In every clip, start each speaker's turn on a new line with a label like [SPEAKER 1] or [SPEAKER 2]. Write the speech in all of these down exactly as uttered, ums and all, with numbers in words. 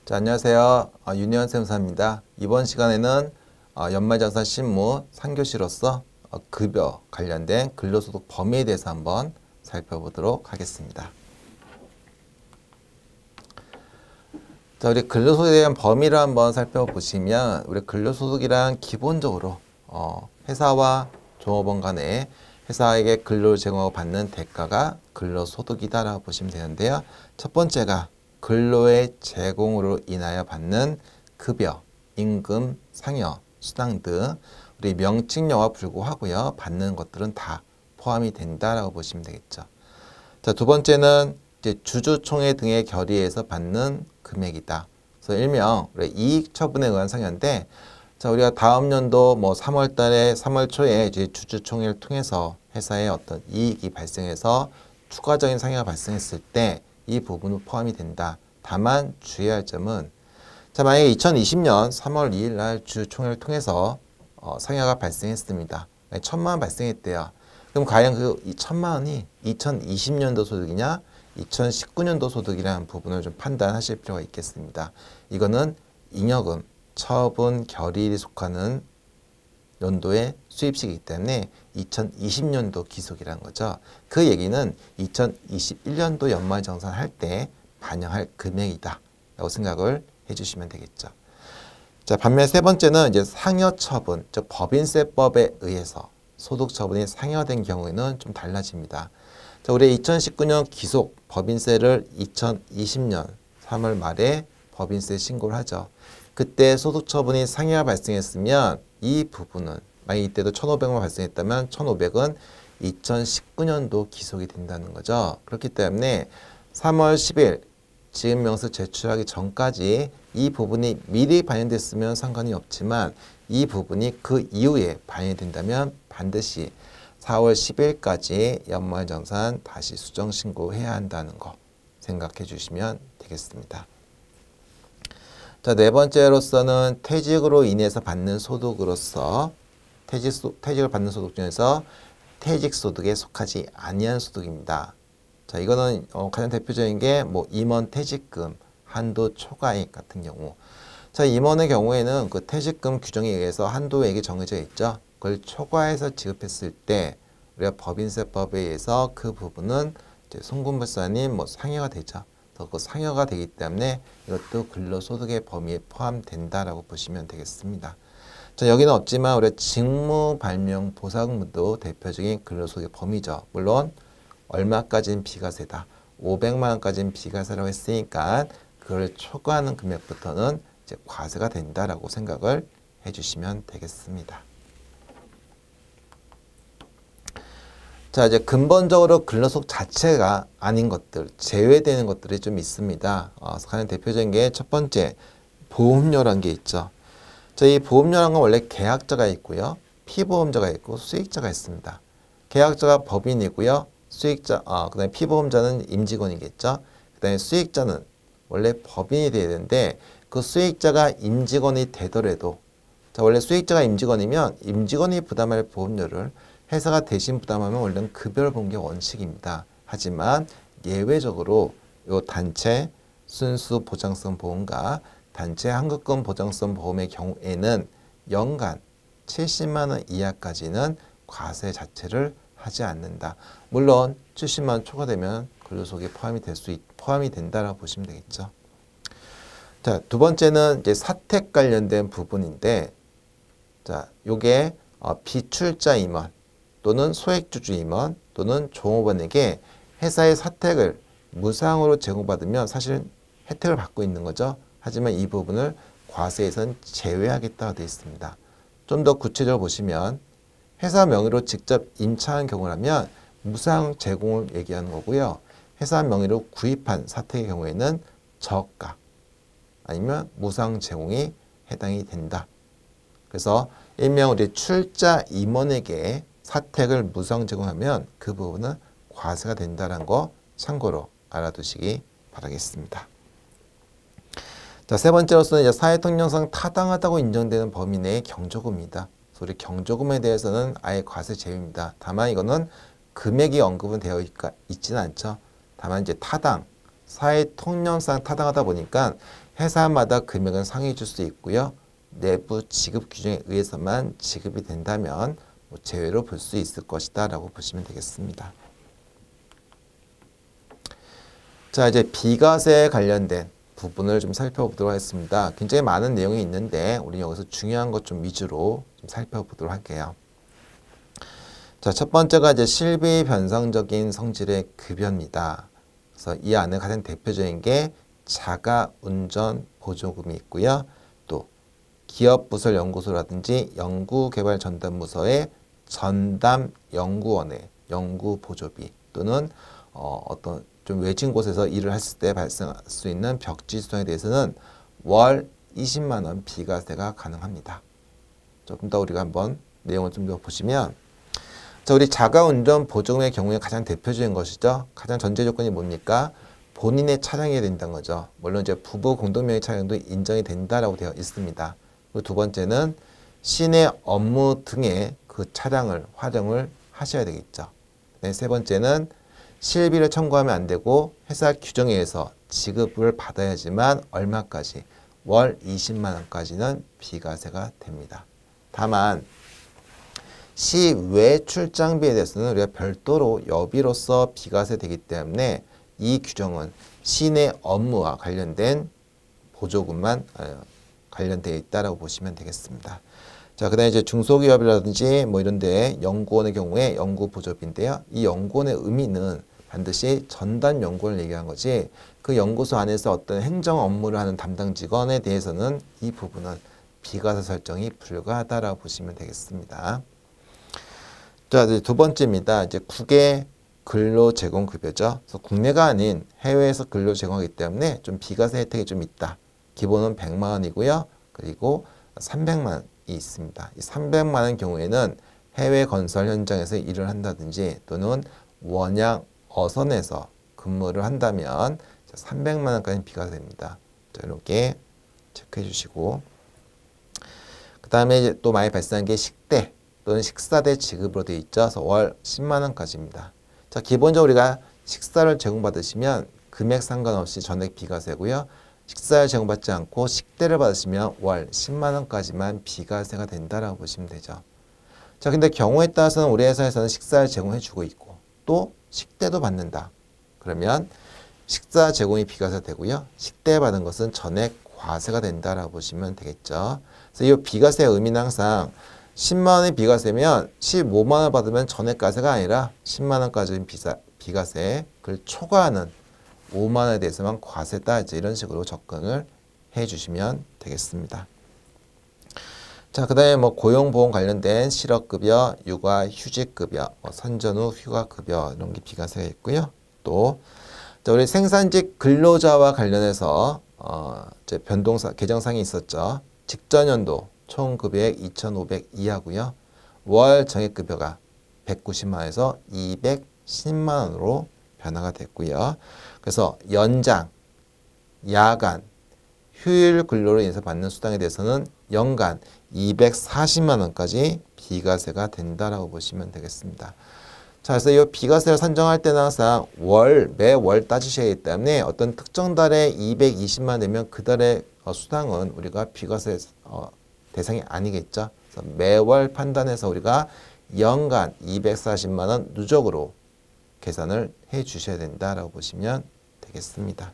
[SPEAKER 1] 자, 안녕하세요. 어, 윤희원 세무사입니다. 이번 시간에는 어, 연말정산 실무 삼 교시로서 어, 급여 관련된 근로소득 범위에 대해서 한번 살펴보도록 하겠습니다. 자, 우리 근로소득에 대한 범위를 한번 살펴보시면 우리 근로소득이란 기본적으로 어, 회사와 종업원 간에 회사에게 근로를 제공하고 받는 대가가 근로소득이다라고 보시면 되는데요. 첫 번째가 근로의 제공으로 인하여 받는 급여, 임금, 상여, 수당 등 우리 명칭료와 불구하고요. 받는 것들은 다 포함이 된다라고 보시면 되겠죠. 자, 두 번째는 이제 주주총회 등의 결의에서 받는 금액이다. 그래서 일명 우리 이익 처분에 의한 상여인데, 자, 우리가 다음 연도 뭐 삼월 달에 삼월 초에 이제 주주총회를 통해서 회사에 어떤 이익이 발생해서 추가적인 상여가 발생했을 때 이 부분은 포함이 된다. 다만 주의해야 할 점은, 자, 만약에 이천이십 년 삼월 이일 날 주주총회를 통해서 어, 상여가 발생했습니다. 천만 원 발생했대요. 그럼 과연 그 이 천만 원이 이천이십 년도 소득이냐 이천십구 년도 소득이라는 부분을 좀 판단하실 필요가 있겠습니다. 이거는 잉여금, 처분, 결의일이 속하는 연도의 수입식이기 때문에 이천이십 년도 기속이라는 거죠. 그 얘기는 이천이십일 년도 연말정산 할 때 반영할 금액이다 라고 생각을 해주시면 되겠죠. 자, 반면 세 번째는 이제 상여처분, 즉 법인세법에 의해서 소득처분이 상여된 경우에는 좀 달라집니다. 자, 우리 이천십구 년 기속 법인세를 이천이십 년 삼월 말에 법인세 신고를 하죠. 그때 소득처분이 상여가 발생했으면 이 부분은 만약 이때도 천오백만 발생했다면 천오백은 이천십구 년도 기속이 된다는 거죠. 그렇기 때문에 삼월 십일 지급명세 제출하기 전까지 이 부분이 미리 반영됐으면 상관이 없지만 이 부분이 그 이후에 반영이 된다면 반드시 사월 십일까지 연말정산 다시 수정신고해야 한다는 거 생각해 주시면 되겠습니다. 자, 네 번째로서는 퇴직으로 인해서 받는 소득으로서 퇴직, 소, 퇴직을 받는 소득 중에서 퇴직소득에 속하지 아니한 소득입니다. 자, 이거는 어, 가장 대표적인 게 뭐 임원 퇴직금, 한도 초과액 같은 경우. 자, 임원의 경우에는 그 퇴직금 규정에 의해서 한도액이 정해져 있죠. 그걸 초과해서 지급했을 때 우리가 법인세법에 의해서 그 부분은 이제 송금불사 아닌 뭐 상여가 되죠. 그 상여가 되기 때문에 이것도 근로소득의 범위에 포함된다라고 보시면 되겠습니다. 자, 여기는 없지만 우리가 직무발명 보상금도 대표적인 근로소득의 범위죠. 물론 얼마까지는 비과세다. 오백만 원까지는 비과세라고 했으니까 그걸 초과하는 금액부터는 이제 과세가 된다라고 생각을 해주시면 되겠습니다. 자, 이제 근본적으로 근로소득 자체가 아닌 것들, 제외되는 것들이 좀 있습니다. 어, 가장 대표적인 게 첫 번째, 보험료라는 게 있죠. 자, 이 보험료라는 건 원래 계약자가 있고요. 피보험자가 있고 수익자가 있습니다. 계약자가 법인이고요. 수익자, 어, 그 다음에 피보험자는 임직원이겠죠. 그 다음에 수익자는 원래 법인이 돼야 되는데 그 수익자가 임직원이 되더라도, 자, 원래 수익자가 임직원이면 임직원이 부담할 보험료를 회사가 대신 부담하면 원래는 급여를 보는 게 원칙입니다. 하지만 예외적으로 요 단체 순수 보장성 보험과 단체 환급금 보장성 보험의 경우에는 연간 칠십만 원 이하까지는 과세 자체를 하지 않는다. 물론 칠십만 원 초과되면 근로소득에 포함이 될 수 있, 포함이 된다라고 보시면 되겠죠. 자, 두 번째는 이제 사택 관련된 부분인데, 자, 요게 어, 비출자 임원 또는 소액주주 임원 또는 종업원에게 회사의 사택을 무상으로 제공받으면 사실 혜택을 받고 있는 거죠. 하지만 이 부분을 과세에선 제외하겠다고 되어 있습니다. 좀 더 구체적으로 보시면 회사 명의로 직접 임차한 경우라면 무상 제공을 얘기하는 거고요. 회사 명의로 구입한 사택의 경우에는 저가 아니면 무상 제공이 해당이 된다. 그래서 일명 우리 출자 임원에게 사택을 무상 제공하면 그 부분은 과세가 된다는 거 참고로 알아두시기 바라겠습니다. 자, 세 번째로서는 이제 사회통념상 타당하다고 인정되는 범위 내의 경조금입니다. 그래서 우리 경조금에 대해서는 아예 과세 제외입니다. 다만 이거는 금액이 언급은 되어 있지는 않죠. 다만 이제 타당, 사회통념상 타당하다 보니까 회사마다 금액은 상해해 줄 수 있고요. 내부 지급 규정에 의해서만 지급이 된다면 뭐 제외로 볼 수 있을 것이다 라고 보시면 되겠습니다. 자, 이제 비과세에 관련된 부분을 좀 살펴보도록 하겠습니다. 굉장히 많은 내용이 있는데 우리 여기서 중요한 것 좀 위주로 좀 살펴보도록 할게요. 자, 첫 번째가 이제 실비 변상적인 성질의 급여입니다. 그래서 이 안에 가장 대표적인 게 자가운전 보조금이 있고요. 또 기업부설연구소라든지 연구개발전담부서의 전담연구원의 연구보조비 또는 어, 어떤 좀 외진 곳에서 일을 했을 때 발생할 수 있는 벽지 수당에 대해서는 월 이십만 원 비과세가 가능합니다. 조금 더 우리가 한번 내용을 좀 더 보시면 자, 우리 자가운전 보조금의 경우에 가장 대표적인 것이죠. 가장 전제 조건이 뭡니까? 본인의 차량이 된다는 거죠. 물론 이제 부부 공동명의 차량도 인정이 된다라고 되어 있습니다. 그리고 두 번째는 시내 업무 등의 그 차량을 활용을 하셔야 되겠죠. 네, 세 번째는 실비를 청구하면 안 되고 회사 규정에 의해서 지급을 받아야지만 얼마까지? 월 이십만 원까지는 비과세가 됩니다. 다만 시외 출장비에 대해서는 우리가 별도로 여비로서 비과세 되기 때문에 이 규정은 시내 업무와 관련된 보조금만 관련되어 있다라고 보시면 되겠습니다. 자, 그 다음에 이제 중소기업이라든지 뭐 이런데 연구원의 경우에 연구보조비인데요. 이 연구원의 의미는 반드시 전담 연구원을 얘기한 거지 그 연구소 안에서 어떤 행정 업무를 하는 담당 직원에 대해서는 이 부분은 비과세 설정이 불가하다라고 보시면 되겠습니다. 자, 이제 두 번째입니다. 이제 국외 근로 제공 급여죠. 그래서 국내가 아닌 해외에서 근로 제공하기 때문에 좀 비과세 혜택이 좀 있다. 기본은 백만 원이고요. 그리고 삼백만 원이 있습니다. 이 삼백만 원 경우에는 해외 건설 현장에서 일을 한다든지 또는 원양 어선에서 근무를 한다면 삼백만 원까지 비과세 됩니다. 자, 이렇게 체크해 주시고 그 다음에 또 많이 발생한 게 식대 또는 식사대 지급으로 되어 있죠. 그래서 월 십만 원까지입니다. 자, 기본적으로 우리가 식사를 제공받으시면 금액 상관없이 전액 비과세고요. 식사를 제공받지 않고 식대를 받으시면 월 십만 원까지만 비과세가 된다라고 보시면 되죠. 자, 근데 경우에 따라서는 우리 회사에서는 식사를 제공해 주고 있고 또 식대도 받는다. 그러면 식사 제공이 비과세 되고요. 식대 받은 것은 전액 과세가 된다라고 보시면 되겠죠. 그래서 이 비과세의 의미는 항상 십만 원이 비과세면 십오만 원 받으면 전액과세가 아니라 십만 원까지는 비사, 비과세, 그걸 초과하는 오만 원에 대해서만 과세다. 이제 이런 식으로 접근을 해 주시면 되겠습니다. 자, 그 다음에 뭐 고용보험 관련된 실업급여, 육아휴직급여, 뭐 선전 후 휴가급여 이런 게 비과세가 있고요. 또 자, 우리 생산직 근로자와 관련해서 어, 이제 변동사 개정상이 있었죠. 직전 연도 총 급여액 이천오백 이하고요. 월 정액급여가 백구십만 원에서 이백십만 원으로 변화가 됐고요. 그래서 연장, 야간, 휴일 근로로 인해서 받는 수당에 대해서는 연간 이백사십만 원까지 비과세가 된다라고 보시면 되겠습니다. 자, 그래서 이 비과세를 산정할 때는 항상 월, 매월 따지셔야 하기 때문에 어떤 특정 달에 이백이십만 원 되면 그 달의 수당은 우리가 비과세 어, 대상이 아니겠죠. 그래서 매월 판단해서 우리가 연간 이백사십만 원 누적으로 계산을 해 주셔야 된다라고 보시면 되겠습니다.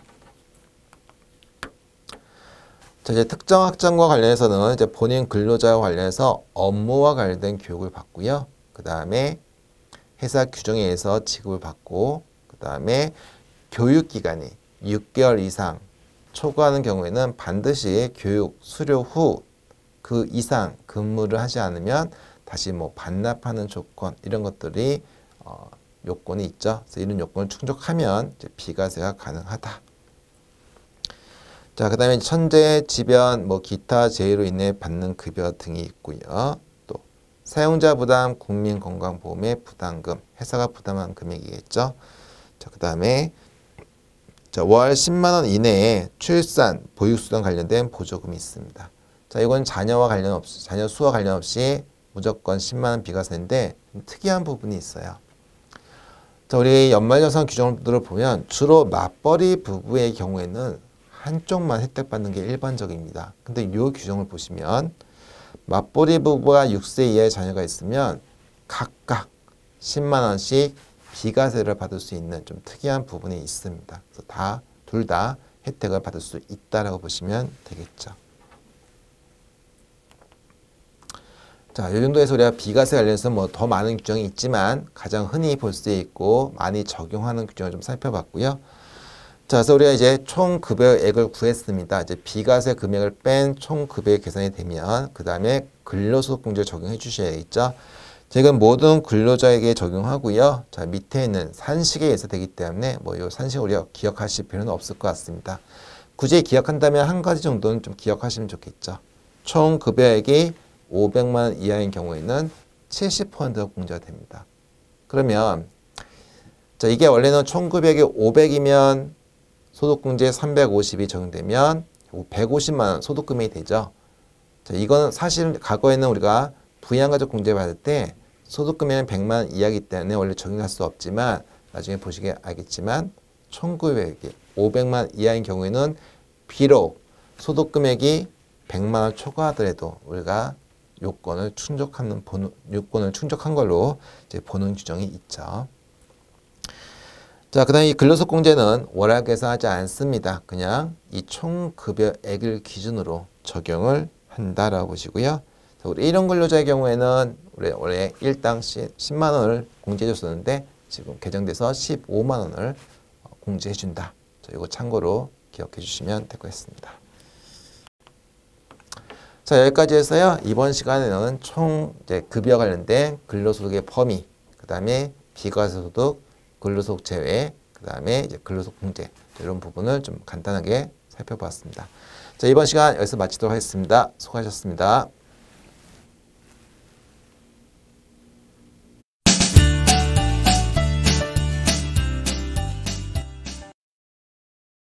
[SPEAKER 1] 자, 이제 특정 학점과 관련해서는 이제 본인 근로자와 관련해서 업무와 관련된 교육을 받고요. 그 다음에 회사 규정에 의해서 지급을 받고, 그 다음에 교육기간이 육 개월 이상 초과하는 경우에는 반드시 교육 수료 후 그 이상 근무를 하지 않으면 다시 뭐 반납하는 조건 이런 것들이 어, 요건이 있죠. 그래서 이런 요건을 충족하면 이제 비과세가 가능하다. 자, 그 다음에 천재, 지변, 뭐 기타 제의로 인해 받는 급여 등이 있고요. 또 사용자 부담, 국민건강보험의 부담금, 회사가 부담한 금액이겠죠. 자, 그 다음에 자, 월 십만 원 이내에 출산, 보육수당 관련된 보조금이 있습니다. 자, 이건 자녀와 관련 없이, 자녀 수와 관련 없이 무조건 십만 원 비과세인데 특이한 부분이 있어요. 자, 우리 연말정산 규정들을 보면 주로 맞벌이 부부의 경우에는 한쪽만 혜택 받는 게 일반적입니다. 근데 이 규정을 보시면 맞벌이 부부가 육 세 이하의 자녀가 있으면 각각 십만 원씩 비과세를 받을 수 있는 좀 특이한 부분이 있습니다. 그래서 다, 둘 다 혜택을 받을 수 있다라고 보시면 되겠죠. 자, 이 정도에서 우리가 비과세 관련해서 뭐 더 많은 규정이 있지만 가장 흔히 볼 수 있고 많이 적용하는 규정을 좀 살펴봤고요. 자, 그래서 우리가 이제 총 급여액을 구했습니다. 이제 비과세 금액을 뺀 총 급여액 계산이 되면 그 다음에 근로소득공제 적용해 주셔야겠죠. 지금 모든 근로자에게 적용하고요. 자, 밑에 있는 산식에 의해서 되기 때문에 뭐 이 산식 우리가 기억하실 필요는 없을 것 같습니다. 굳이 기억한다면 한 가지 정도는 좀 기억하시면 좋겠죠. 총 급여액이 오백만 원 이하인 경우에는 칠십 퍼센트가 공제가 됩니다. 그러면 자, 이게 원래는 총 급여액이 오백이면 소득공제 삼백오십이 적용되면 백오십만 원 소득금액이 되죠. 자, 이건 사실 과거에는 우리가 부양가족 공제 받을 때 소득금액은 백만 원 이하이기 때문에 원래 적용할 수 없지만 나중에 보시게 알겠지만 총 급여액이 오백만 원 이하인 경우에는 비록 소득금액이 백만 원 초과하더라도 우리가 요건을 충족하는 보는, 요건을 충족한 걸로 이제 보는 규정이 있죠. 자, 그 다음에 이 근로소득공제는 월할 계산하지 않습니다. 그냥 이 총급여액을 기준으로 적용을 한다라고 보시고요. 자, 우리 일원 근로자의 경우에는 우리 원래 일당 십만 원을 공제해 줬었는데 지금 개정돼서 십오만 원을 공제해 준다. 자, 이거 참고로 기억해 주시면 될 것 같습니다. 자, 여기까지 해서요. 이번 시간에는 총 이제 급여 관련된 근로소득의 범위, 그 다음에 비과세소득, 근로소득 제외, 그 다음에 이제 근로소득 공제 이런 부분을 좀 간단하게 살펴보았습니다. 자, 이번 시간 여기서 마치도록 하겠습니다. 수고하셨습니다.